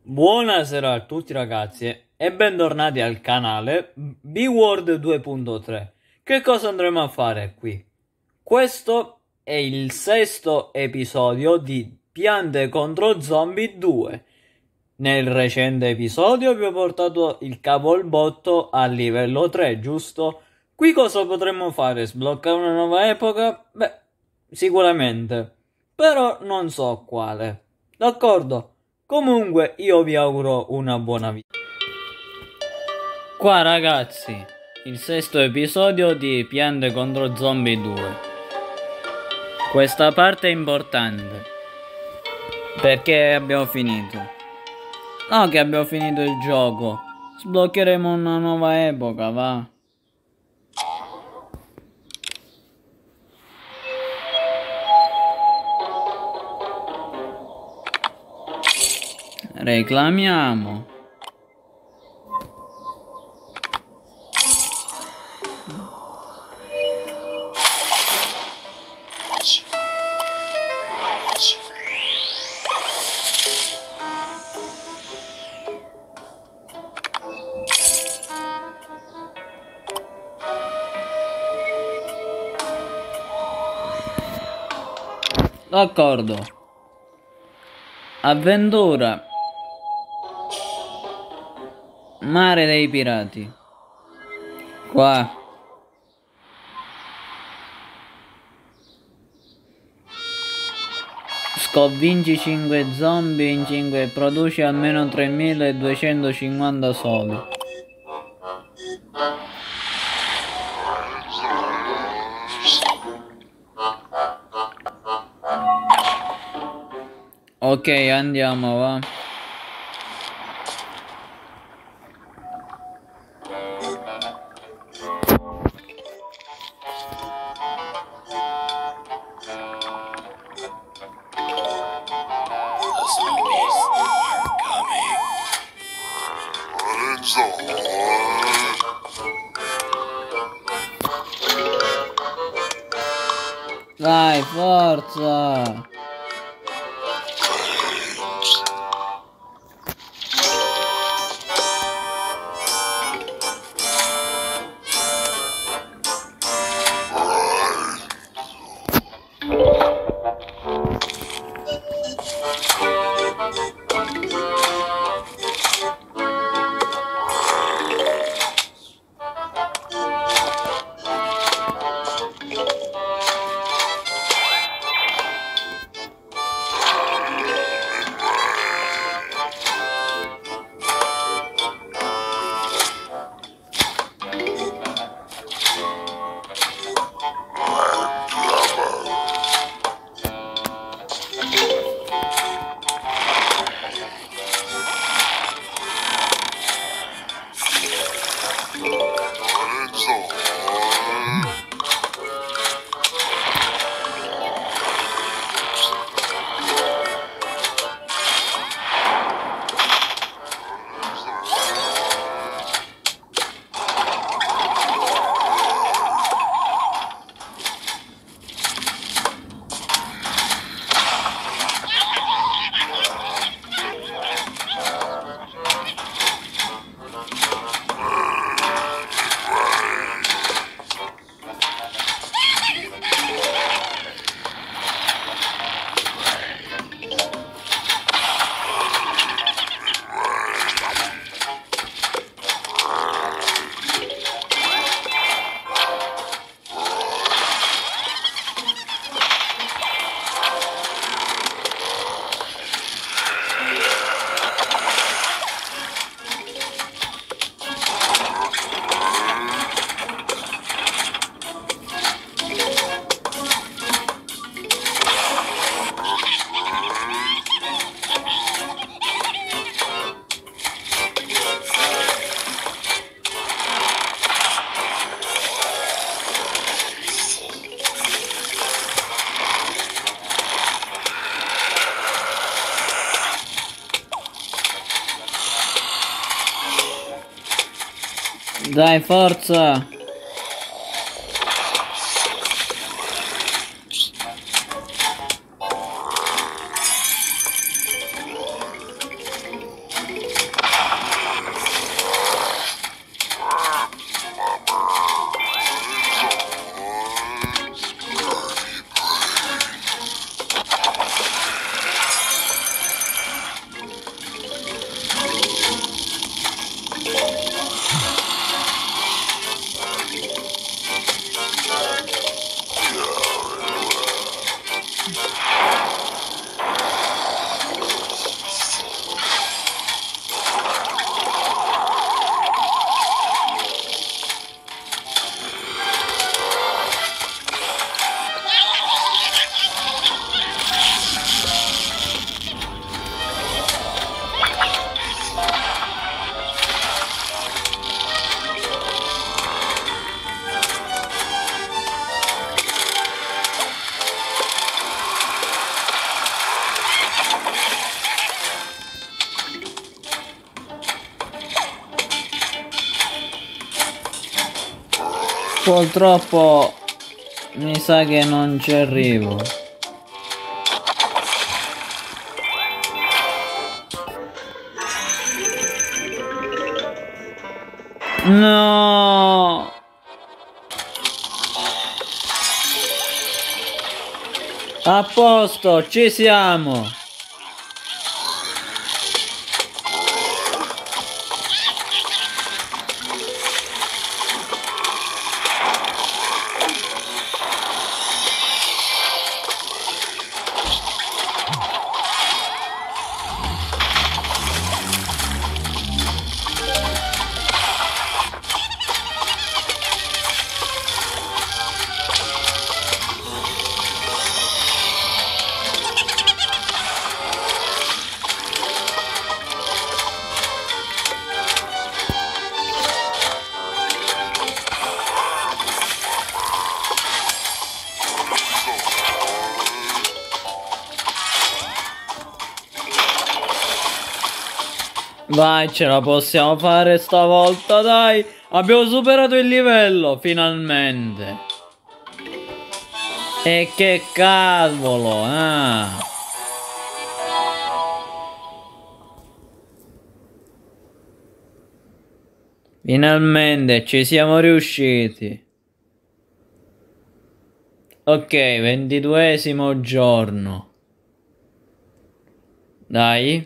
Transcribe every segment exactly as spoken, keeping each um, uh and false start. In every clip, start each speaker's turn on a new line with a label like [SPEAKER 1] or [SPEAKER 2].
[SPEAKER 1] Buonasera a tutti ragazzi e bentornati al canale B-World due punto tre. Che cosa andremo a fare qui? Questo è il sesto episodio di Piante contro Zombie due. Nel recente episodio vi ho portato il cavolbotto a livello tre, giusto? Qui cosa potremmo fare? Sbloccare una nuova epoca? Beh, sicuramente. Però non so quale. D'accordo? Comunque io vi auguro una buona vita. Qua ragazzi, il sesto episodio di Piante contro Zombie due. Questa parte è importante perché abbiamo finito. No che abbiamo finito il gioco. Sbloccheremo una nuova epoca, va. Reclamiamo. D'accordo. Avventura. Mare dei pirati. Qua. Sconfiggi cinque zombie in cinque e produci almeno tremiladuecentocinquanta soldi. Ok, andiamo, va. Dai, forza! Dai, forza! Purtroppo mi sa che non ci arrivo. No! A posto, ci siamo! Vai, ce la possiamo fare stavolta, dai! Abbiamo superato il livello, finalmente! E che cavolo, ah! Finalmente ci siamo riusciti! Ok, ventiduesimo giorno. Dai.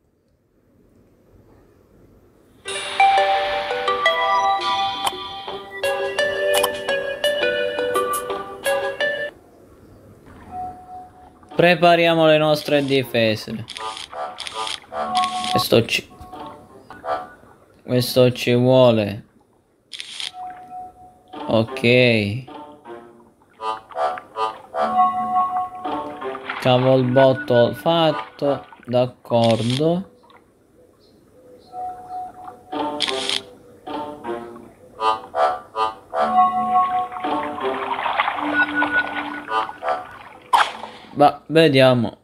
[SPEAKER 1] Prepariamo le nostre difese. Questo ci... Questo ci vuole. Ok. Cavolbotto fatto. D'accordo. Ma vediamo.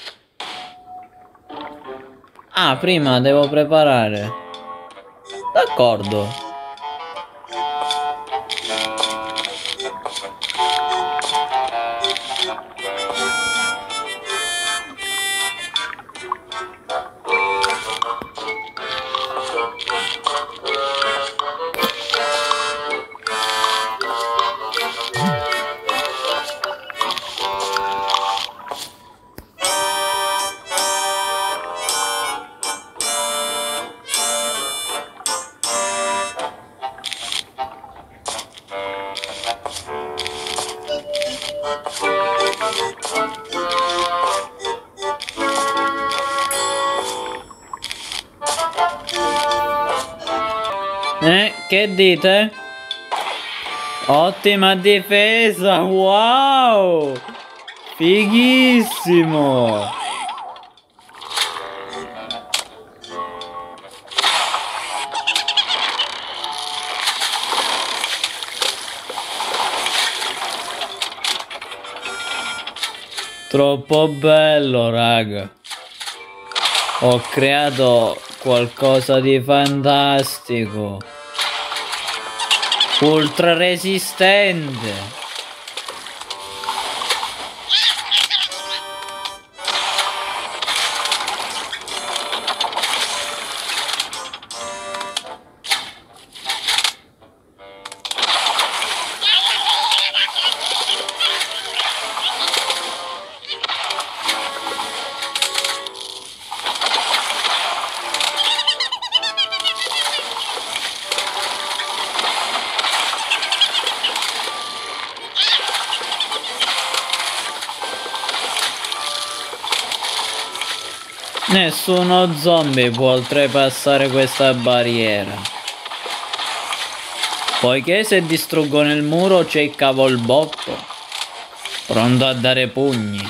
[SPEAKER 1] Ah, prima devo preparare. D'accordo. Eh, che dite? Ottima difesa, wow! Fighissimo! Troppo bello, raga. Ho creato qualcosa di fantastico. Ultra resistente. Nessuno zombie può oltrepassare questa barriera. Poiché se distruggono il muro c'è il cavolbotto, pronto a dare pugni.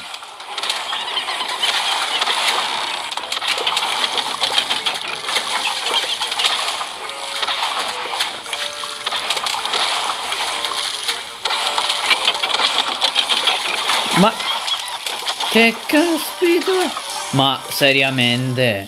[SPEAKER 1] Ma che caspita! Ma seriamente?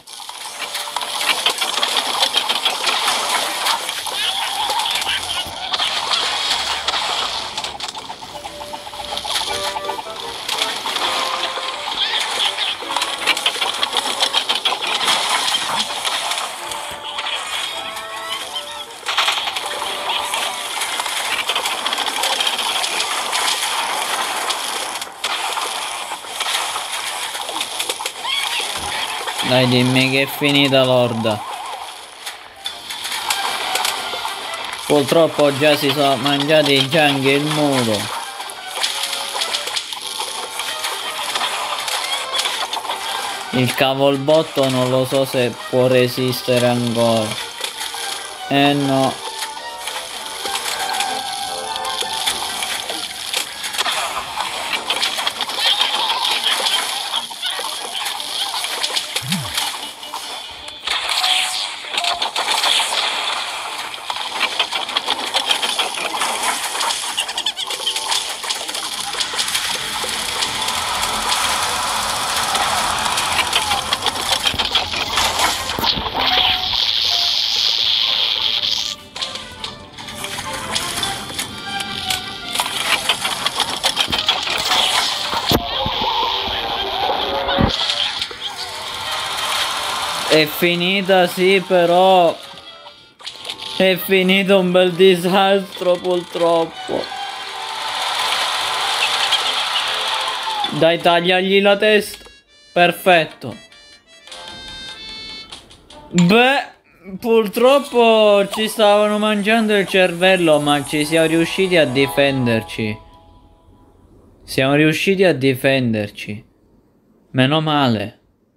[SPEAKER 1] Dai, dimmi che è finita l'orda. Purtroppo già si sono mangiati già anche il muro. Il cavolbotto non lo so se può resistere ancora. Eh no. È finita, sì, però è finito un bel disastro purtroppo. Dai, tagliagli la testa. Perfetto. Beh, purtroppo ci stavano mangiando il cervello, ma ci siamo riusciti a difenderci. Siamo riusciti a difenderci. Meno male.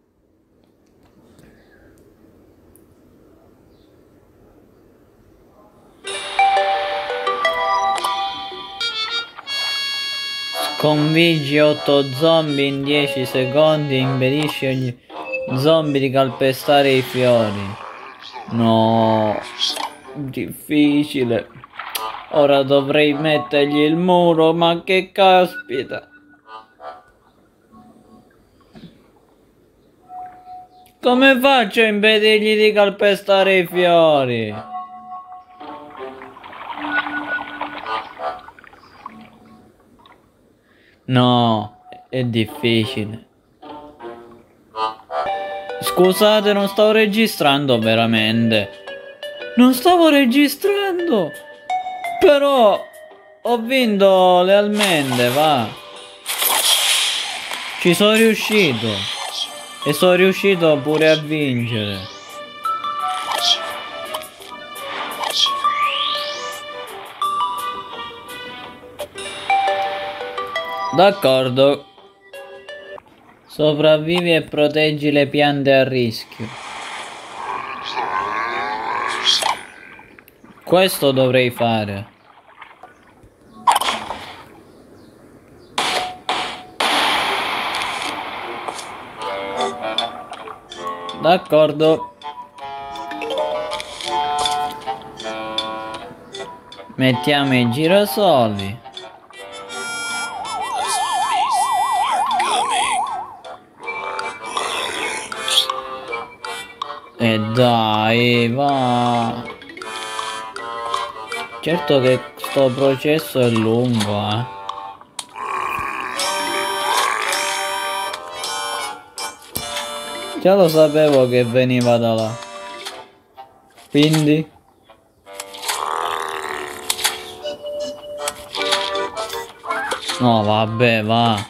[SPEAKER 1] Sconfiggi otto zombie in dieci secondi e impedisci agli zombie di calpestare i fiori. No, difficile. Ora dovrei mettergli il muro, ma che caspita. Come faccio a impedirgli di calpestare i fiori? No, è difficile. Scusate, non stavo registrando veramente. Non stavo registrando. Però ho vinto le almende, va. Ci sono riuscito. E sono riuscito pure a vincere. D'accordo. Sopravvivi e proteggi le piante a rischio. Questo dovrei fare. D'accordo. Mettiamo i girasoli. E dai, va. Certo che sto processo è lungo, eh. Già lo sapevo che veniva da là. Quindi no, vabbè, va.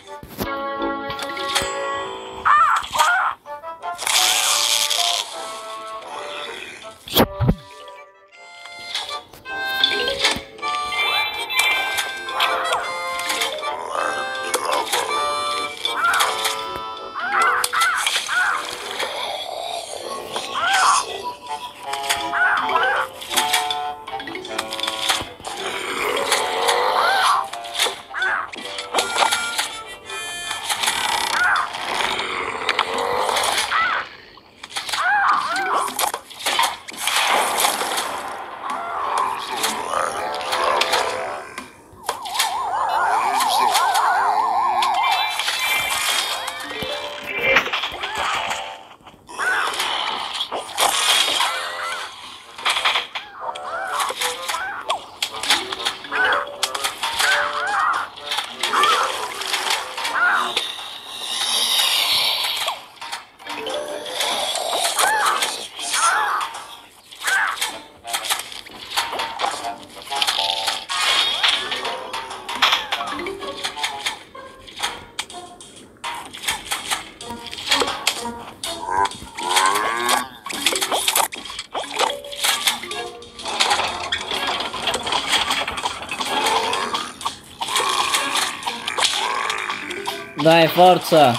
[SPEAKER 1] Dai, forza!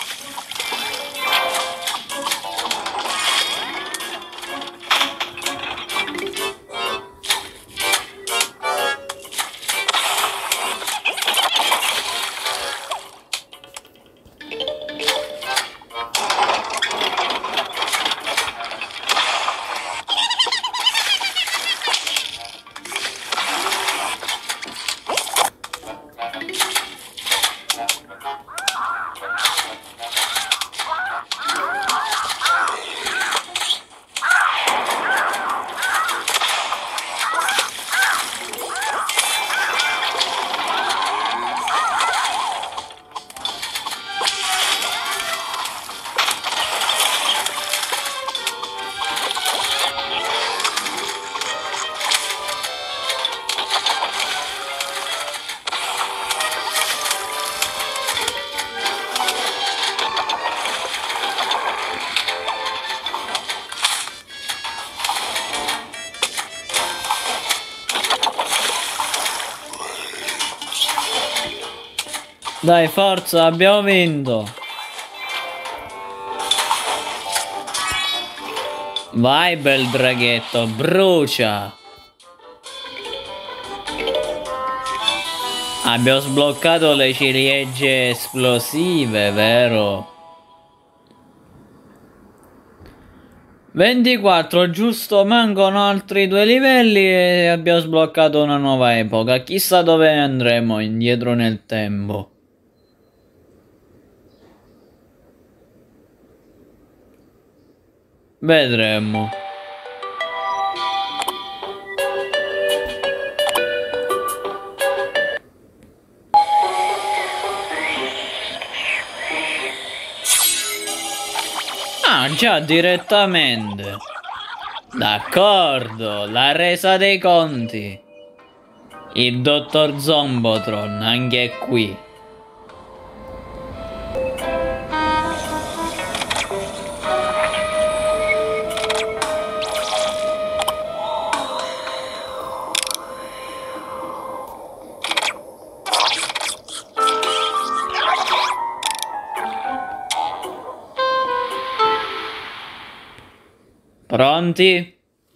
[SPEAKER 1] Dai, forza, abbiamo vinto. Vai, bel draghetto, brucia. Abbiamo sbloccato le ciliegie esplosive, vero? ventiquattro, giusto, mancano altri due livelli e abbiamo sbloccato una nuova epoca. Chissà dove andremo indietro nel tempo. Vedremo. Ah, già, direttamente. D'accordo, la resa dei conti. Il dottor Zombotron, anche qui. Pronti?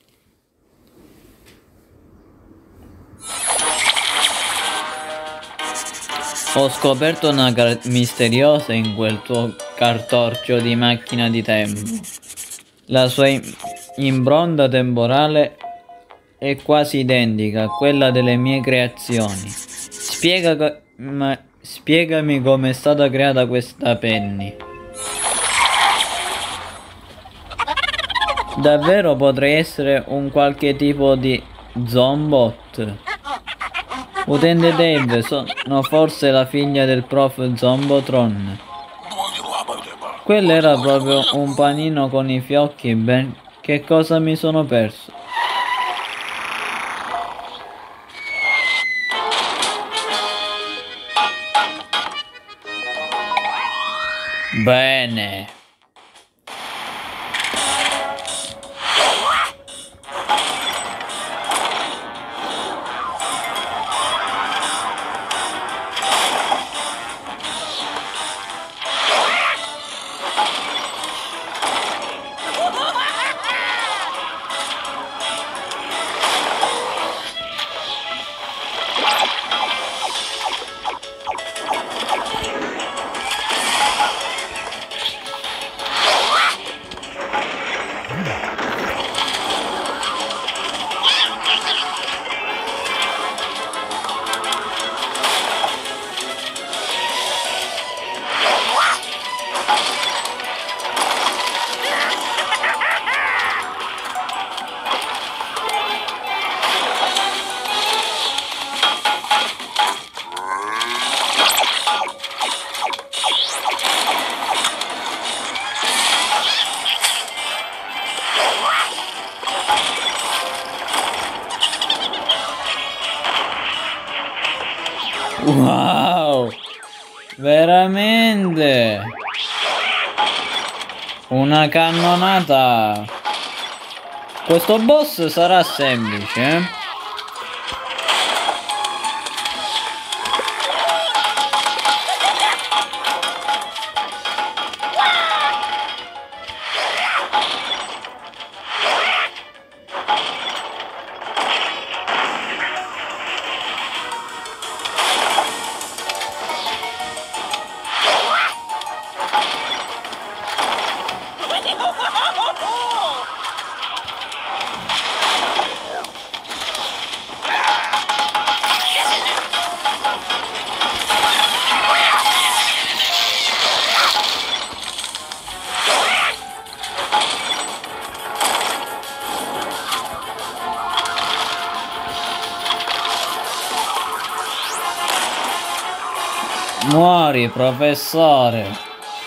[SPEAKER 1] Ho scoperto una carta misteriosa in quel tuo cartorcio di macchina di tempo. La sua impronta temporale è quasi identica a quella delle mie creazioni. Spiega, ma, spiegami come è stata creata questa Penny. Davvero potrei essere un qualche tipo di Zombot? Utente Dave, sono forse la figlia del prof Zombotron. Quello era proprio un panino con i fiocchi, ben che cosa mi sono perso? Bene. Wow, veramente una cannonata. Questo boss sarà semplice, eh? Muori, professore.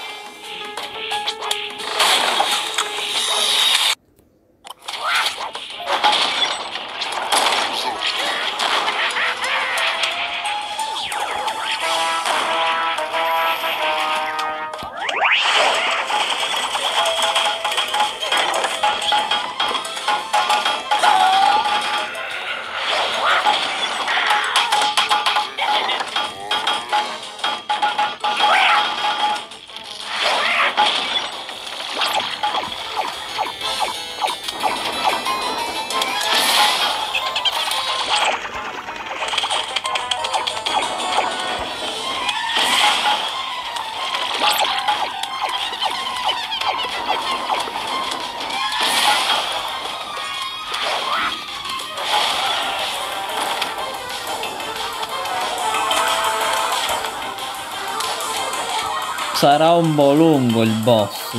[SPEAKER 1] Sarà un po' lungo il boss.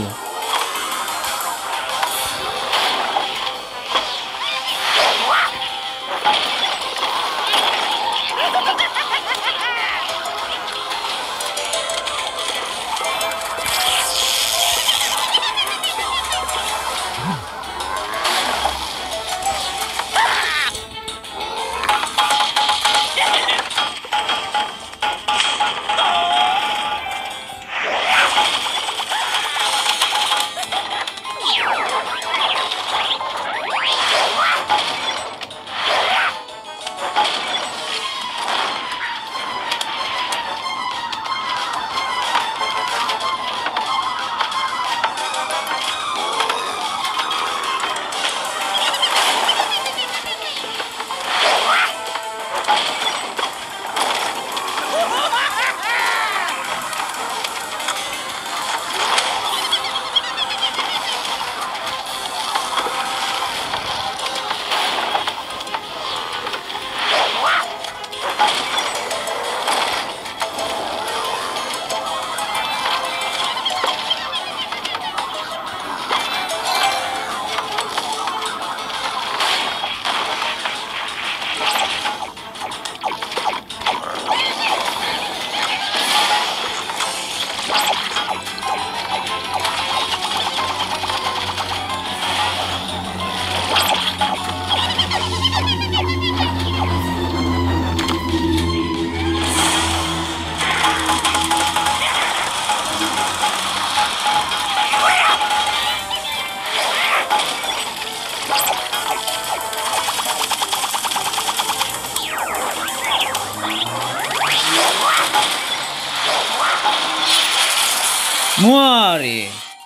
[SPEAKER 1] Muori!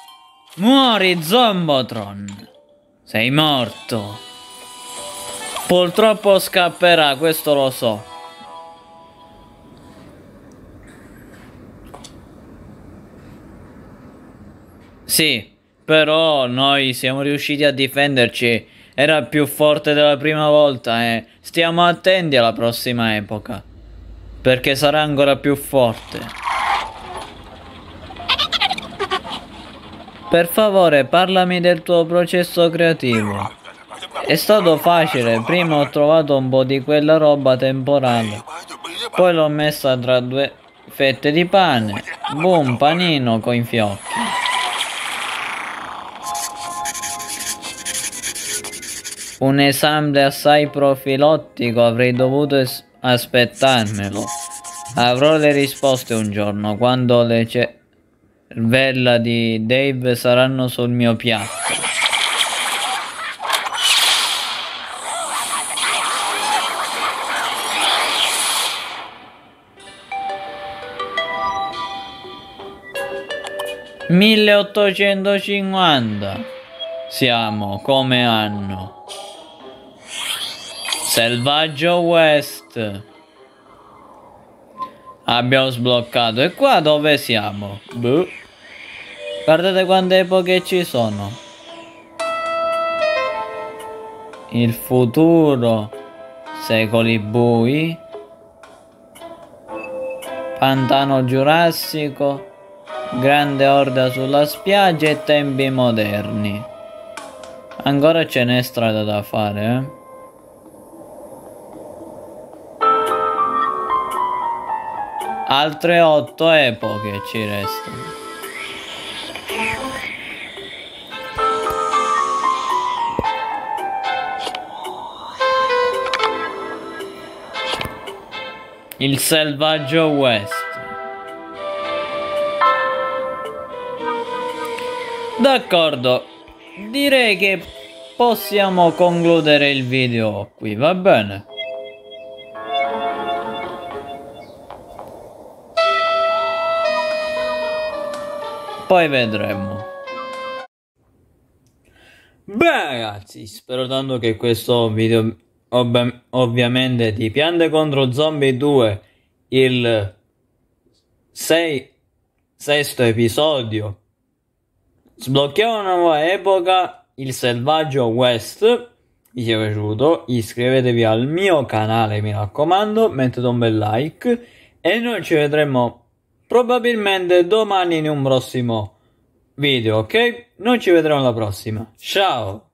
[SPEAKER 1] Muori, Zombotron! Sei morto! Purtroppo scapperà, questo lo so. Sì, però noi siamo riusciti a difenderci. Era più forte della prima volta e stiamo attenti alla prossima epoca, perché sarà ancora più forte. Per favore, parlami del tuo processo creativo. È stato facile, prima ho trovato un po' di quella roba temporale, poi l'ho messa tra due fette di pane, boom, panino con fiocchi. Un esame assai profilottico, avrei dovuto aspettarmelo. Avrò le risposte un giorno, quando le cervella di Dave saranno sul mio piatto. milleottocentocinquanta siamo come anno. Selvaggio West. Abbiamo sbloccato. E qua dove siamo? Boh. Guardate quante epoche ci sono. Il futuro. Secoli bui. Pantano giurassico. Grande orda sulla spiaggia e tempi moderni. Ancora ce n'è strada da fare, eh? Altre otto epoche ci restano. Il selvaggio West. D'accordo, direi che possiamo concludere il video qui, va bene? Poi vedremo. Beh ragazzi, spero tanto che questo video ov ovviamente di Piante contro Zombie due, il sei, sesto episodio, sblocchiamo una nuova epoca, il selvaggio West, vi sia piaciuto, iscrivetevi al mio canale, mi raccomando, mettete un bel like e noi ci vedremo probabilmente domani in un prossimo video, ok? Noi ci vedremo alla prossima, ciao!